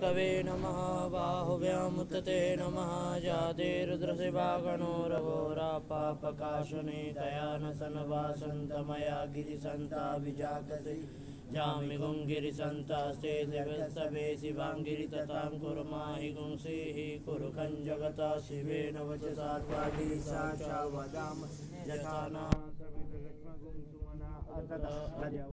कवे नमः बाहुव्यामुत ते नमः जाते रुद्रशिवागणो रघोरापापकाशने तया न सन्वासन्तमया गिरिसन्ताभिजातसे जामिगुंगिरिसन्तास्ते शिवस्तवे शिवाङ्गिरि ततां कुर्माहि गुंसेः कुरुखं जगता शिवेन वचसा त्वागीसा च वदाम यथा नाम